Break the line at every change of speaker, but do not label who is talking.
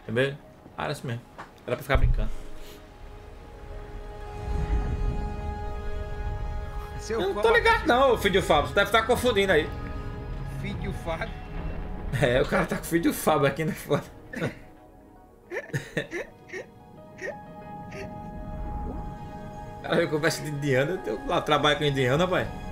É mesmo? Ah, era isso mesmo. Era pra ficar brincando.
Seu
Eu não
cu
tô ligado
abacaxi.
não, filho do Fábio. Você deve estar confundindo aí.
Filho Fábio.
É, o cara tá com o filho do Fábio aqui na foto. O cara veio conversa de indiano. Eu lá trabalho com indiano, rapaz.